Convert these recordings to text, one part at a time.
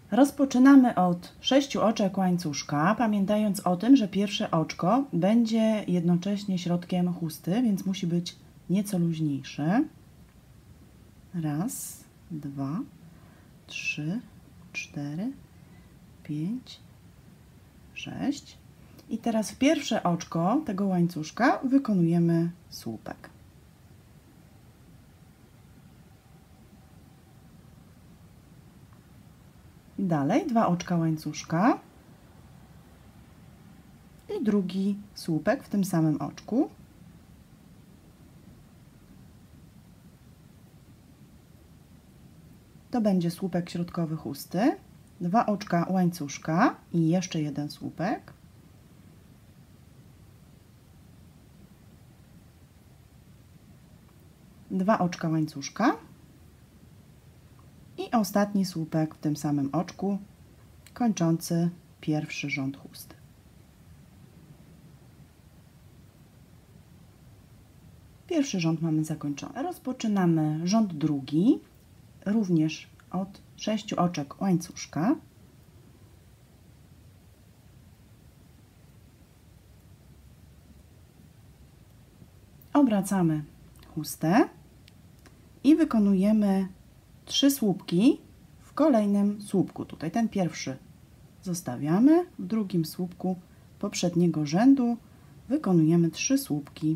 Rozpoczynamy od 6 oczek łańcuszka, pamiętając o tym, że pierwsze oczko będzie jednocześnie środkiem chusty, więc musi być nieco luźniejsze. Raz, 2, 3, 4, 5, 6. I teraz w pierwsze oczko tego łańcuszka wykonujemy słupek. Dalej 2 oczka łańcuszka i drugi słupek w tym samym oczku. To będzie słupek środkowy chusty. 2 oczka łańcuszka i jeszcze jeden słupek. Dwa oczka łańcuszka i ostatni słupek w tym samym oczku, kończący pierwszy rząd chusty. Pierwszy rząd mamy zakończony. Rozpoczynamy rząd drugi, również od 6 oczek łańcuszka. Obracamy chustę i wykonujemy 3 słupki w kolejnym słupku. Tutaj ten pierwszy zostawiamy, w drugim słupku poprzedniego rzędu wykonujemy 3 słupki.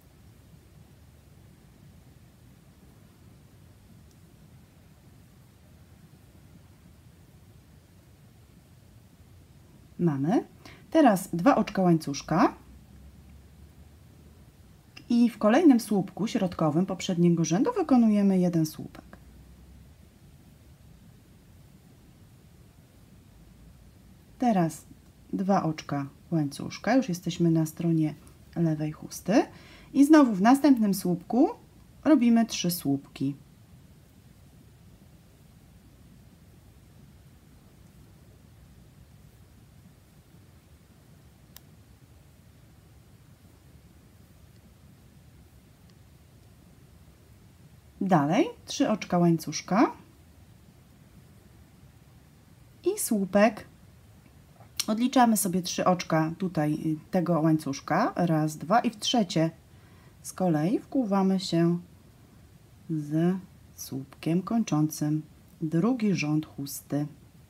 Mamy. Teraz 2 oczka łańcuszka i w kolejnym słupku środkowym poprzedniego rzędu wykonujemy jeden słupek. Teraz 2 oczka łańcuszka, już jesteśmy na stronie lewej chusty i znowu w następnym słupku robimy 3 słupki. Dalej 3 oczka łańcuszka i słupek. Odliczamy sobie 3 oczka tutaj tego łańcuszka. Raz, 2 i w trzecie z kolei wkuwamy się z słupkiem kończącym drugi rząd chusty.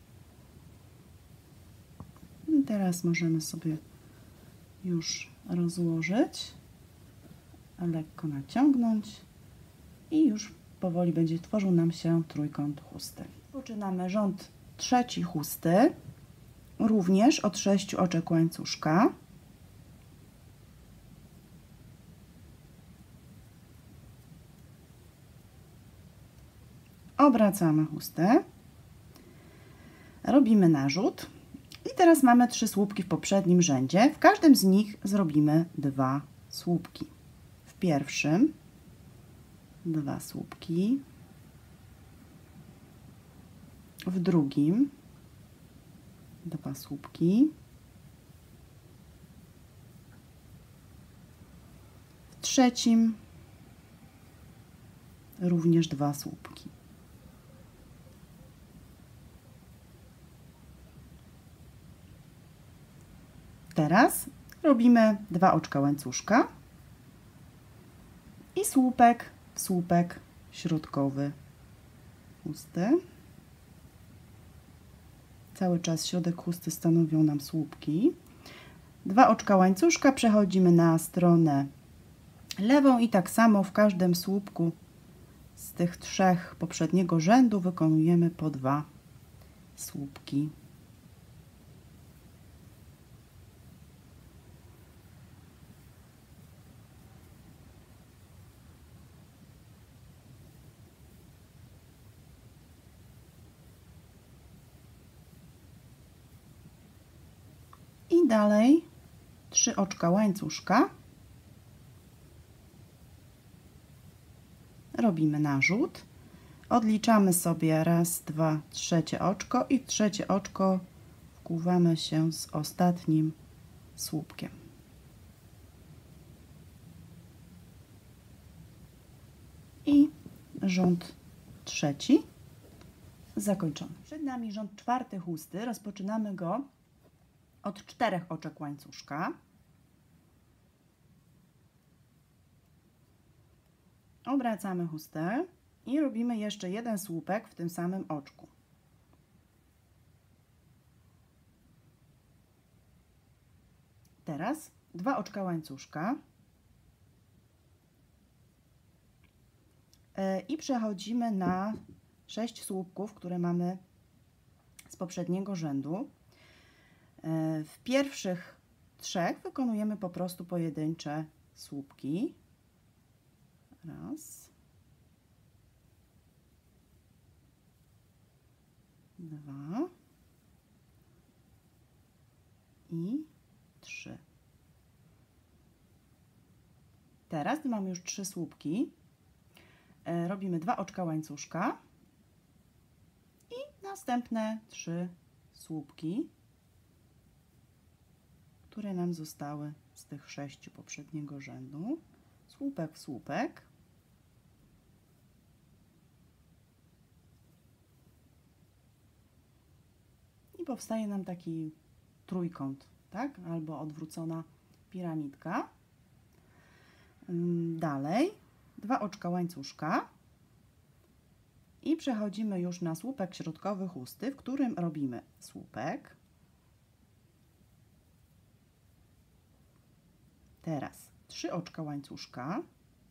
I teraz możemy sobie już rozłożyć, lekko naciągnąć i już powoli będzie tworzył nam się trójkąt chusty. Zaczynamy rząd trzeci chusty, również od 6 oczek łańcuszka. Obracamy chustę, robimy narzut i teraz mamy 3 słupki w poprzednim rzędzie. W każdym z nich zrobimy 2 słupki. W pierwszym 2 słupki, w drugim 2 słupki, w trzecim również 2 słupki. Teraz robimy 2 oczka łańcuszka i słupek w słupek środkowy chusty. Cały czas środek chusty stanowią nam słupki. 2 oczka łańcuszka, przechodzimy na stronę lewą i tak samo w każdym słupku z tych 3 poprzedniego rzędu wykonujemy po 2 słupki. I dalej 3 oczka łańcuszka, robimy narzut, odliczamy sobie raz, 2, trzecie oczko i w trzecie oczko wkuwamy się z ostatnim słupkiem. I rząd trzeci Zakończony. Przed nami rząd czwarty chusty. Rozpoczynamy go od 4 oczek łańcuszka. Obracamy chustę i robimy jeszcze jeden słupek w tym samym oczku. Teraz 2 oczka łańcuszka i przechodzimy na 6 słupków, które mamy z poprzedniego rzędu. W pierwszych 3 wykonujemy po prostu pojedyncze słupki. Raz, 2 i 3. Teraz, gdy mamy już 3 słupki, robimy 2 oczka łańcuszka i następne 3 słupki, które nam zostały z tych 6 poprzedniego rzędu. Słupek w słupek. I powstaje nam taki trójkąt, tak? Albo odwrócona piramidka. Dalej 2 oczka łańcuszka i przechodzimy już na słupek środkowy chusty, w którym robimy słupek. Teraz 3 oczka łańcuszka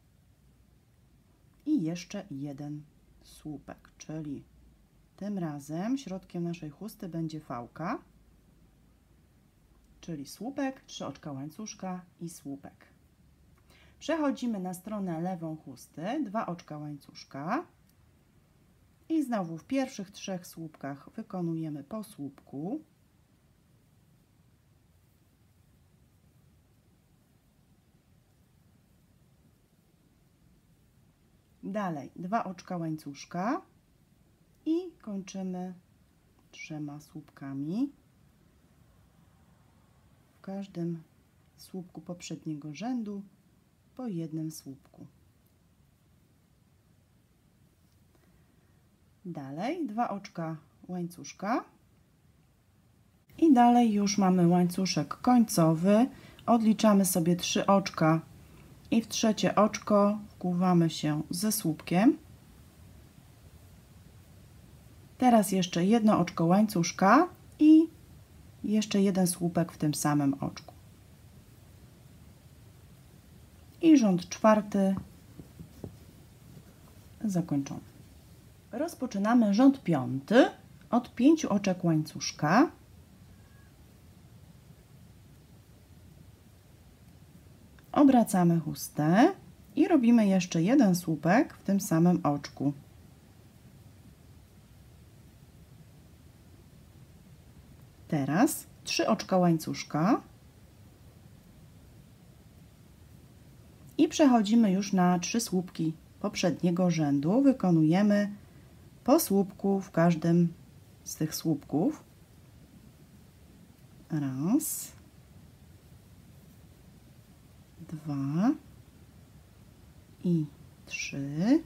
i jeszcze jeden słupek, czyli tym razem środkiem naszej chusty będzie fałka, czyli słupek, 3 oczka łańcuszka i słupek. Przechodzimy na stronę lewą chusty, 2 oczka łańcuszka i znowu w pierwszych 3 słupkach wykonujemy po słupku. Dalej 2 oczka łańcuszka i kończymy 3 słupkami. W każdym słupku poprzedniego rzędu po jednym słupku. Dalej 2 oczka łańcuszka i dalej już mamy łańcuszek końcowy. Odliczamy sobie 3 oczka i w trzecie oczko wkuwamy się ze słupkiem. Teraz jeszcze jedno oczko łańcuszka i jeszcze jeden słupek w tym samym oczku. I rząd czwarty zakończony. Rozpoczynamy rząd piąty od 5 oczek łańcuszka. Obracamy chustę i robimy jeszcze jeden słupek w tym samym oczku. Teraz 3 oczka łańcuszka i przechodzimy już na 3 słupki poprzedniego rzędu. Wykonujemy po słupku w każdym z tych słupków. Raz, 2 i 3.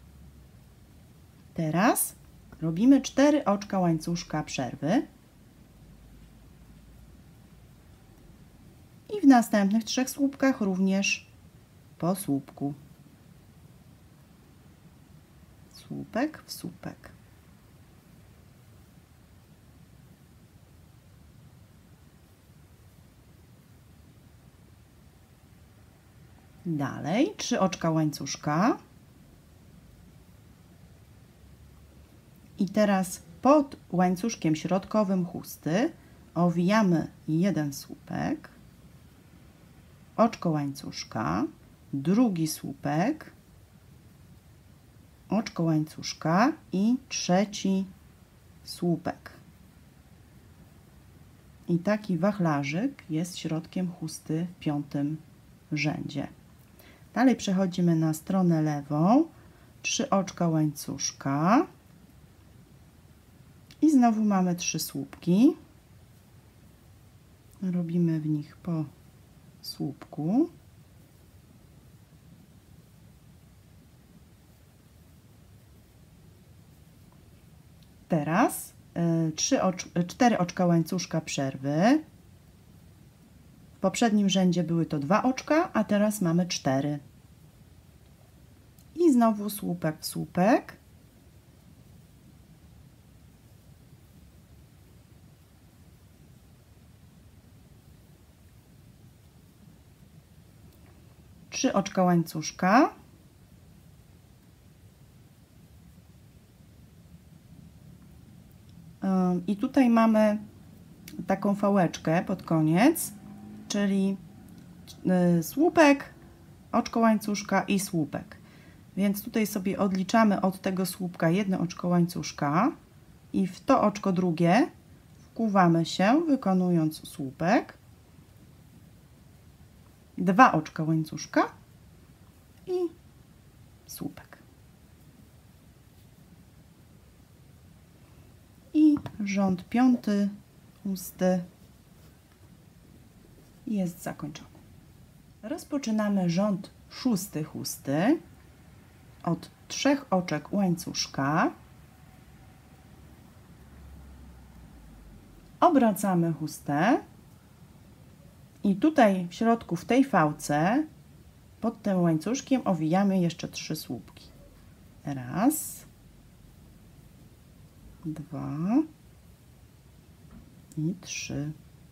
Teraz robimy 4 oczka łańcuszka przerwy i w następnych 3 słupkach również po słupku. Słupek w słupek. Dalej 3 oczka łańcuszka i teraz pod łańcuszkiem środkowym chusty owijamy jeden słupek, oczko łańcuszka, drugi słupek, oczko łańcuszka i trzeci słupek. I taki wachlarzyk jest środkiem chusty w 5. rzędzie. Dalej przechodzimy na stronę lewą, 3 oczka łańcuszka i znowu mamy 3 słupki. Robimy w nich po słupku. Teraz 4 oczka łańcuszka przerwy. W poprzednim rzędzie były to 2 oczka, a teraz mamy 4. I znowu słupek w słupek. Trzy oczka łańcuszka. I tutaj mamy taką fałeczkę pod koniec, czyli słupek, oczko łańcuszka i słupek. Więc tutaj sobie odliczamy od tego słupka 1 oczko łańcuszka i w to oczko drugie wkuwamy się, wykonując słupek, 2 oczka łańcuszka i słupek. I rząd 5 chusty jest zakończony. Rozpoczynamy rząd 6 chusty od 3 oczek łańcuszka. Obracamy chustę i tutaj w środku, w tej fałce, pod tym łańcuszkiem owijamy jeszcze 3 słupki. Raz, 2 i 3.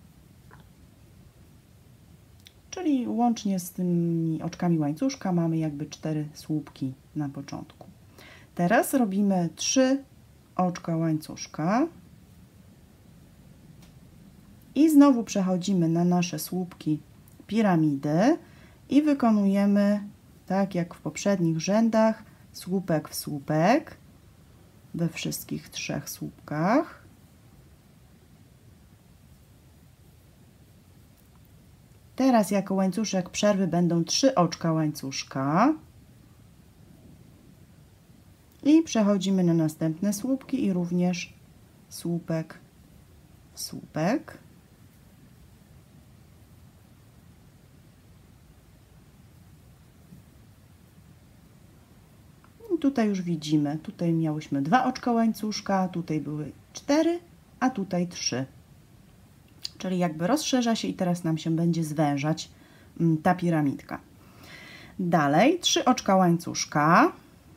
Czyli łącznie z tymi oczkami łańcuszka mamy jakby 4 słupki na początku. Teraz robimy 3 oczka łańcuszka i znowu przechodzimy na nasze słupki piramidy i wykonujemy tak jak w poprzednich rzędach słupek w słupek we wszystkich 3 słupkach. Teraz jako łańcuszek przerwy będą 3 oczka łańcuszka i przechodzimy na następne słupki i również słupek w słupek. I tutaj już widzimy, tutaj miałyśmy 2 oczka łańcuszka, tutaj były 4, a tutaj 3. Czyli jakby rozszerza się i teraz nam się będzie zwężać ta piramidka. Dalej 3 oczka łańcuszka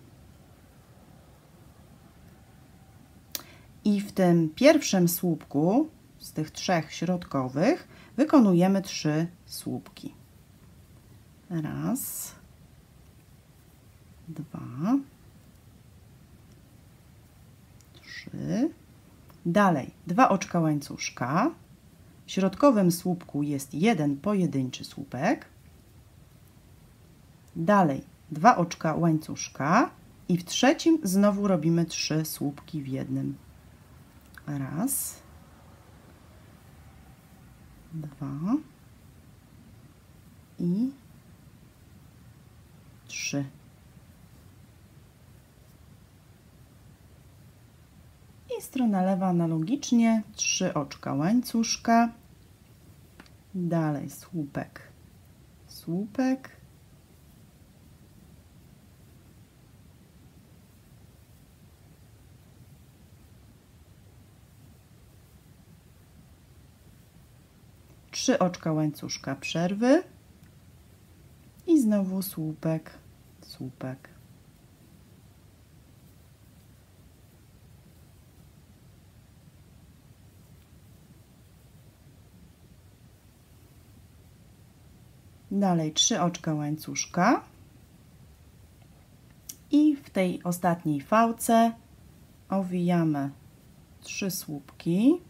i w tym pierwszym słupku z tych 3 środkowych wykonujemy 3 słupki. Raz, 2, 3. Dalej 2 oczka łańcuszka. W środkowym słupku jest 1 pojedynczy słupek. Dalej 2 oczka łańcuszka i w trzecim znowu robimy 3 słupki w jednym. Raz, 2 i 3. I strona lewa analogicznie 3 oczka łańcuszka, dalej słupek, słupek, trzy oczka łańcuszka przerwy i znowu słupek, słupek. Dalej 3 oczka łańcuszka i w tej ostatniej fałce owijamy 3 słupki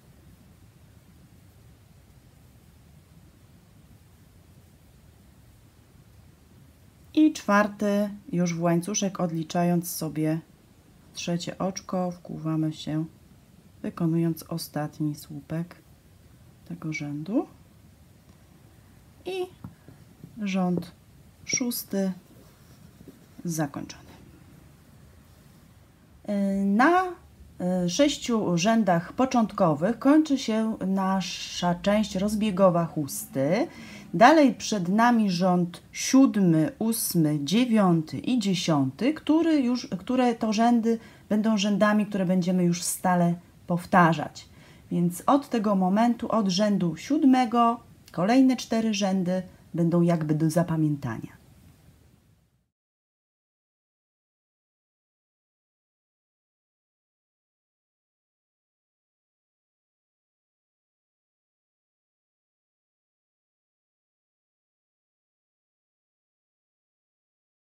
i czwarty już w łańcuszek, odliczając sobie trzecie oczko, wkuwamy się, wykonując ostatni słupek tego rzędu i rząd 6 zakończony. Na 6 rzędach początkowych kończy się nasza część rozbiegowa chusty. Dalej przed nami rząd 7, 8, 9 i 10, które to rzędy będą rzędami, które będziemy już stale powtarzać. Więc od tego momentu, od rzędu 7, kolejne 4 rzędy będą jakby do zapamiętania.